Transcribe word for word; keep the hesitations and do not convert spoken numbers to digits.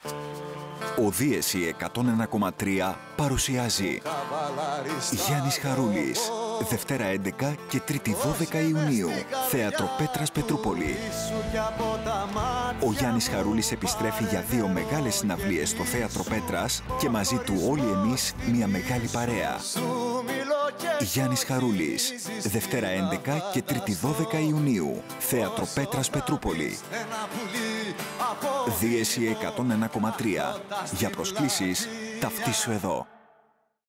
Ο Δίεση εκατόν ένα κόμμα τρία παρουσιάζει Γιάννης Χαρούλης, Δευτέρα έντεκα και Τρίτη δώδεκα Ιουνίου, Θέατρο Πέτρας Πετρούπολη. Ο Γιάννης Χαρούλης επιστρέφει για δύο μεγάλες συναυλίες στο Θέατρο Πέτρας και μαζί του όλοι εμείς μια μεγάλη παρέα. Γιάννης Χαρούλης, Δευτέρα έντεκα και Τρίτη δώδεκα Ιουνίου, Θέατρο Πέτρας Πετρούπολη. Δίεση εκατόν ένα κόμμα τρία. Για προσκλήσεις, ταυτίσου εδώ.